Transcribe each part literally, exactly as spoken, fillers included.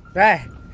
ได้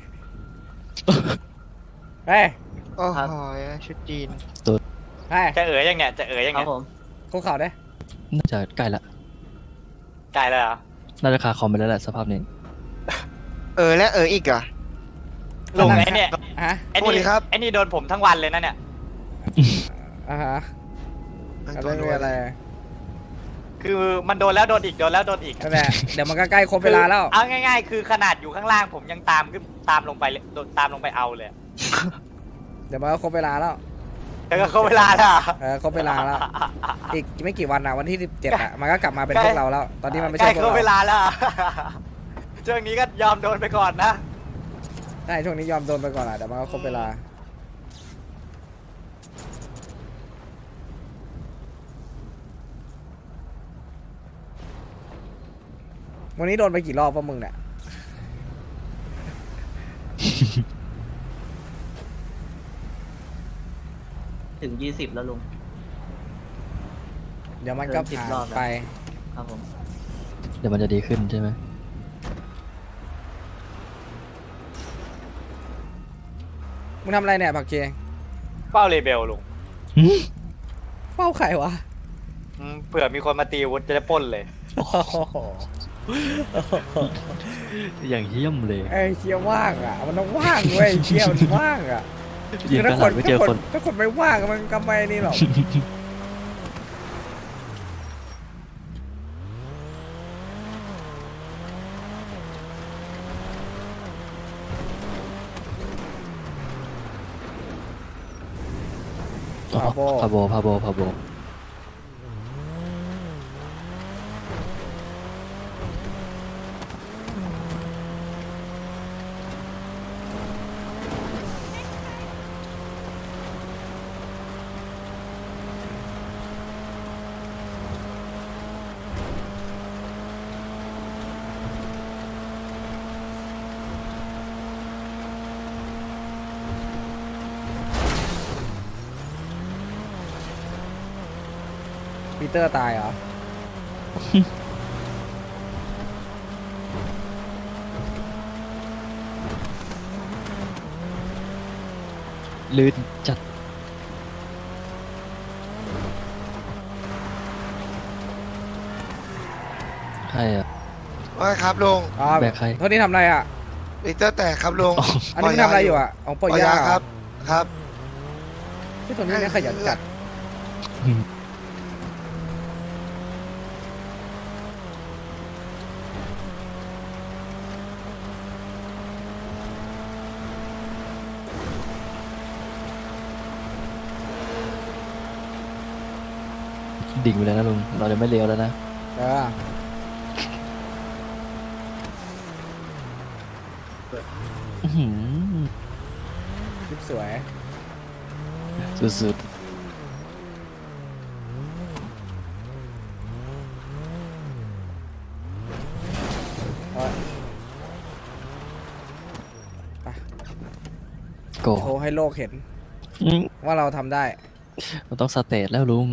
เฮ้ยโอ้โหชุดจีนเฮ้ยจะเอ๋ยยังเนี่ยจะเอ๋ยยังเนี่ยคุกเข่าได้น่าจะใกล้ละใกล้แล้วเหรอน่าจะคาคอมไปแล้วแหละสภาพนี้เออและเอออีกเหรอลุงไอ้เนี่ยฮะไอ้นี่ครับไอ้นี่โดนผมทั้งวันเลยนะเนี่ยอ่าฮะอะไรไม่อะไรคือมันโดนแล้วโดนอีกโดนแล้วโดนอีกนั่นแหละเดี๋ยวมันก็ใกล้ครบเวลาแล้วเอาง่ายๆคือขนาดอยู่ข้างล่างผมยังตามขึ้นตามลงไปโดนตามลงไปเอาเลยเดี๋ยวมันก็ครบเวลาแล้วเดี๋ยวก็ครบเวลาแล้วเออครบเวลาแล้วอีกไม่กี่วันนะวันที่สิบเจ็ดอ่ะมันก็กลับมาเป็นพวกเราแล้วตอนนี้มันไม่ใช่พวกเราครบเวลาแล้วช่วงนี้ก็ยอมโดนไปก่อนนะใช่ช่วงนี้ยอมโดนไปก่อนอ่ะเดี๋ยวมันก็ครบเวลาวันนี้โดนไปกี่รอบวะมึงเนี่ยถึงยี่สิบแล้วลุงเดี๋ยวมันก็ผ่านไปครับผมเดี๋ยวมันจะดีขึ้นใช่ไหมมึงทำอะไรเนี่ยผักเจเฝ้าเลเบลลุงเฝ้าใครวะเผื่อมีคนมาตีวุฒิจะได้ปล้นเลยอย่างเยี่ยมเลยไอ้เชี่ยว่างอ่ะมันต้องว่างเว้ยเชี่ยมันว่างอ่ะถ้าคนไม่เจอคนถ้าคนไม่ว่างมันก็ไม่นี่หรอกพาโบพาโบพาโบพาโบปีเตอร์ตายเหรอลื่นจัดใครอ่ะว่าครับลุงแบกใครเท่านี้ทำอะไรอ่ะปีเตอร์แต่ครับลุงอันนี้ทำอะไรอยู่อ่ะอ๋อปล่อยยาครับครับที่ตัวนี้เนี่ยขยันจัดดิ่งไปเลยนะลุงเราจะไม่เลี้ยวแล้วนะเออคลิปสวยสุดๆโกโชว์ให้โลกเห็นว่าเราทำได้เราต้องสเตจแล้วลุง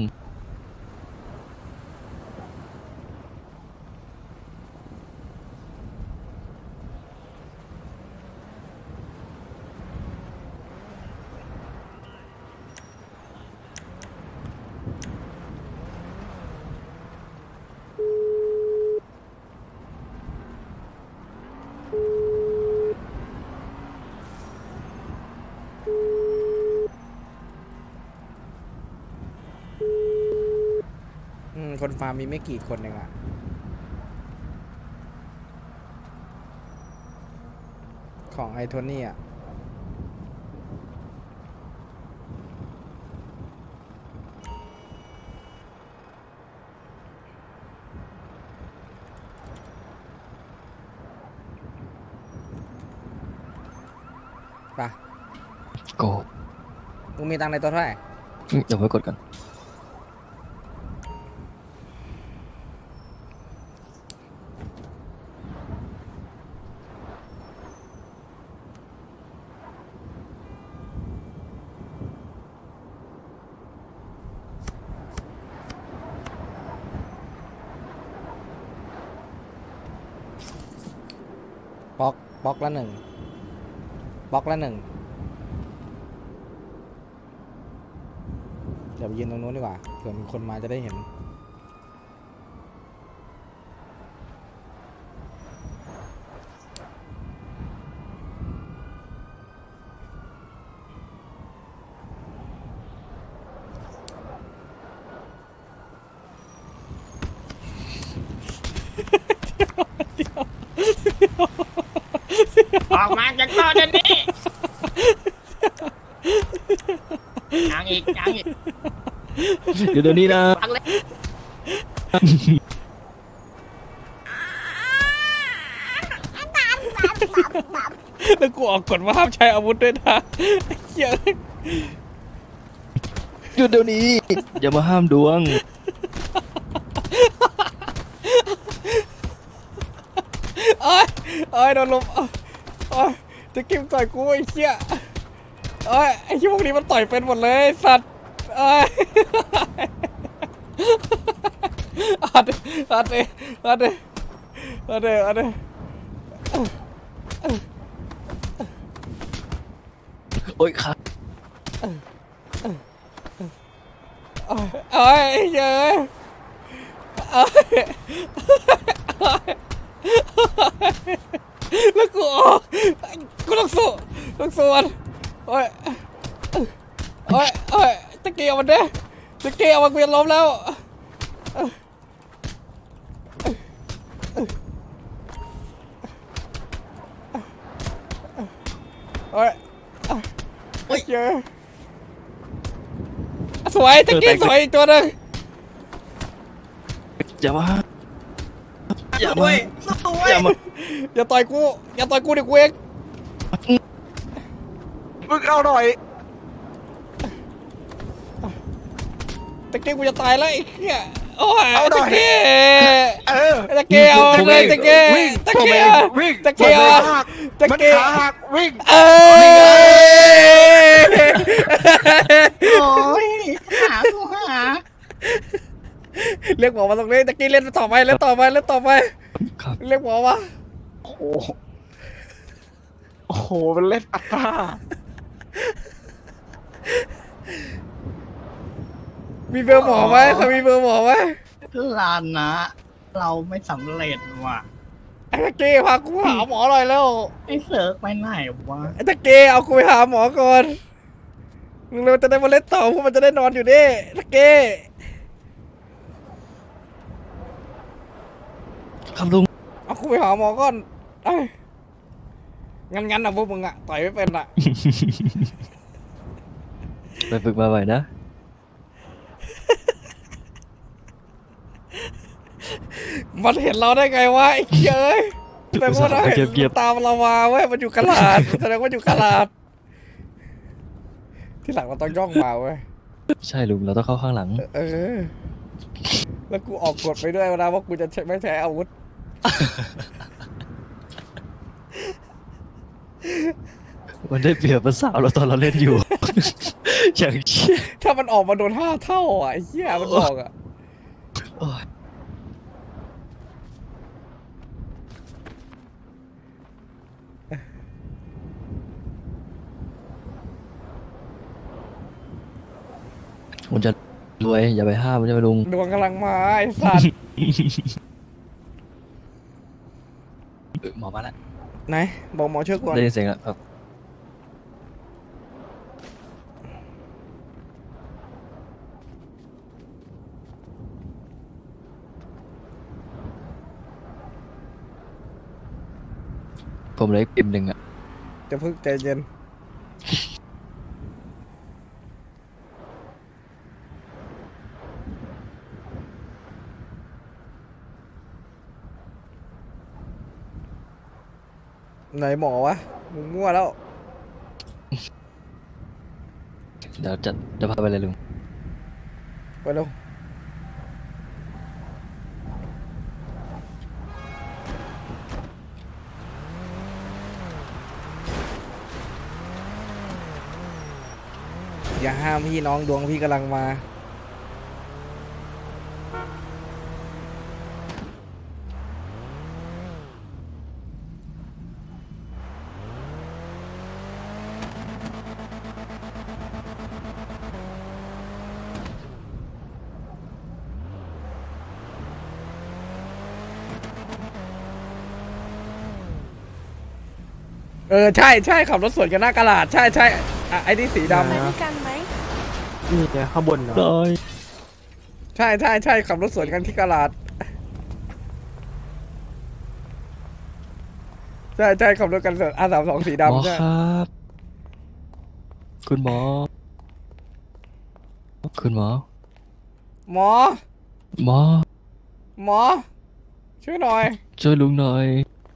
คนฟาร์มมีไม่กี่คนเองอะของไอโทนี่อะไปโกมึงมีตังค์ในตัวเท่าไหร่เดี๋ยวไปกดกันป๊อกบล็อกละหนึ่งบล็อกละหนึ่งเดี๋ยวไปยืนตรงนู้นดีกว่าเผื่อมีคนมาจะได้เห็นออกมาจากท่อเดี๋ยวนี้ยังอีกยังอีกเดี๋ยวเดี๋ยวนี้นะฟังเลยแล้วกูออกกฎว่าห้ามใช้อาวุธด้วยนะเหี้ยหยุดเดี๋ยวนี้ อย่ามาห้ามดวงโอ้ยโอ้ยโดนลมโอ้ยจะกินต่อยกูไอ้เหี้ยโอ้ยไอ้ที่พวกนี้มันต่อยเป็นหมดเลยสัตว์โอ้ยอัดอัดเลยอัดเลยอัดเลยอัดเลยโอ๊ยครับโอ้ยโอ้ยเยอะโอ้ยแล้วกูออกกูต้องสู้ต้องสู้มันโอ้ยโอ้ยโอ้ยตะเกียบมันเด้ตะเกียบมันกูจะล้มแล้วโอ้ยโอ้ยเยอะสวยตะเกียบสวยอีกตัวหนึ่งอย่ามาอย่ามาอย่ามาอย่าต่อยกูอย่าต่อยกูเดี๋ยวกูเองมึงเอาหน่อยตะเกียบกูจะตายแล้วไอ้เหี้ยโอ้ยเอาหน่ตะอยเกียบเออตะเกียบเอาเลยตะเกียบวิ่งตะเกียบวิ่งตะเกียบมันขาหักตะมันเกียบขาหักวิ่งเอ้ยโอ้ยหากูหาเรียกหมอมาตรงนี้ตะกี้เล่นต่อไปเล่นต่อไปเล่นต่อไปครับเรียกหมอมาโอ้โหโอ้โหมันเล่นอัตตามีเบอร์หมอไหมเขามีเบอร์หมอไหมลานนะ เราไม่สำเร็จว่ะไอ้ตะกี้พากูหาหมอหน่อยแล้วไอ้เสิร์กไปไหนวะไอ้ตะกี้เอากูไปหาหมอก่อนมึงเลยจะได้มาเล่นต่อพวกมันจะได้นอนอยู่ดิตะกี้ครับลุงเอากูไปหาหมอก่อนเอ้ยงั้นงั้นนะพวกมึงอะต่อยไม่เป็นอะไปฝึกมาใหม่นะมันเห็นเราได้ไงวะไอ้เหี้ยเอ้ยแต่ว่าเราเห็นเงียบๆตามเรามาเว้ยมันอยู่กระลาดแสดงว่าอยู่กระลาดที่หลังเราต้องย่องมาเว้ยใช่ลุง เราต้องเข้าข้างหลังเออแล้วกูออกกฎไปด้วยนะว่ากูจะไม่ใช้อาวุธมันได้เปรียบภาษาวเราตอนเราเล่นอยู่ อย่างเชี่ยถ้ามันออกมาโดนห้าเท่าอ่ะไอ้เหี้ยมันบอกอ่ะโอ้ยมันจะรวยอย่าไปห้ามมันจะไปลุงดวงกำลังมาไอ้สัตว์เออหมอมาแล้วไหนบอกหมอช่วยก่อนได้ยินเสียงแล้วครับ ผมเหลยปิ่มหนึ่งอ่ะจะพึ่งใจเย็นไหนหมอวะมึงมั่วแล้วเดี๋ยวจะจะพาไปเลยลุงไปเร็วอย่าห้ามพี่น้องดวงพี่กำลังมาเออใช่ใช่ขับรถสวนกันหน้ากระดาษใช่ใช่อ่ะไอ้นี่สีดำไปด้วยกันไหมนี่ไงข้างบนเหรอได้ใช่ใช่ใช่ขับรถสวนกันที่กระดาษใช่ใช่ขับรถกันสวนอาสามสองสีหมอดำใช่ครับ คุณหมอ คุณหมอหมอหมอหมอช่วยหน่อยช่วยลุงหน่อย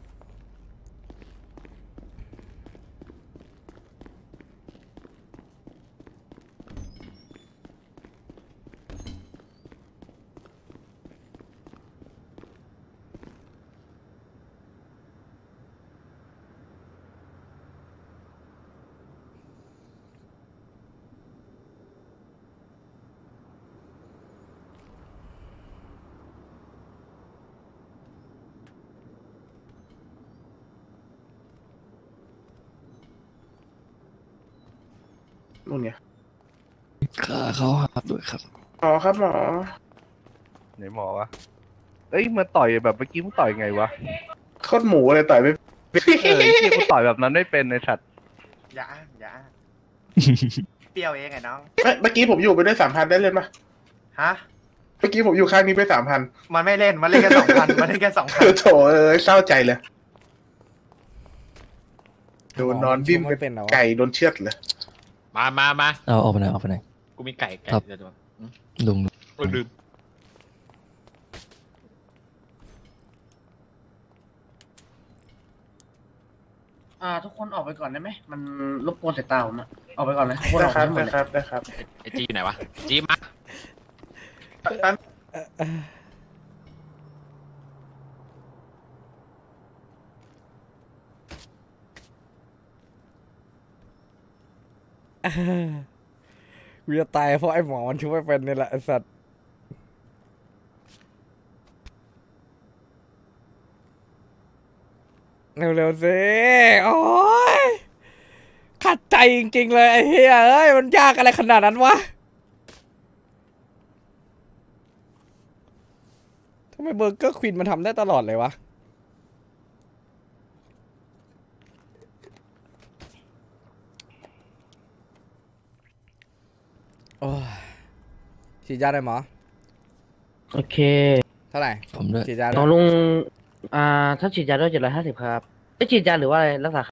นู่นไงขาเขาหักด้วยครับหมอครับหมอไหนหมอวะ เอ้ยมาต่อยแบบเมื่อกี้มึงต่อยไงวะโคตรหมูเลยต่อยไม่เออไอ้เหี้ยกูต่อยแบบนั้นไม่เป็นในสัตว์อย่าอ้างอย่าอ้างเปรี้ยวเองไงน้องเอ้ยเมื่อกี้ผมอยู่ไปได้สามพันได้เล่นปะฮะเมื่อกี้ผมอยู่ข้างนี้ไปสามพันมันไม่เล่น มันเล่นแค่สองพันมันเล่นแค่สองพันโถเอ้ยเศร้าใจเลยโดนนอนดิ้นไม่เป็นเหรอวะไก่โดนเชือดเลยมามามาเอาออกไปไหนออกไปไหนกูมีไก่ไก่ครับเดี๋ยวดูลุงโอ้ยลืมอ่า ทุกคนออกไปก่อนได้ไหม มันรบกวนสายตาผมอะออกไปก่อนเลยทุกคนได้ออกครับทั้งหมได้ดเลยครับได้ครับไอจีอยู่ไหนวะ จีมาอันกูจะตายเพราะไอ้หมอมันช่วยเป็นนี่แหละไอ้สัตว์เร็วๆสิโอ้ยขัดใจจริงๆเลยไอ้เฮียเอ้ยมันยากอะไรขนาดนั้นวะทำไมเบอร์เกอร์ควินมันทำได้ตลอดเลยวะโอ้ยฉีดยาได้หมอโอเคเท่าไหร่ผมด้วยฉีดยาได้น้องลุง อ่า ถ้าฉีดยาด้วยเจ็ดร้อยห้าสิบครับได้ฉีดยาหรือว่าอะไรรักษา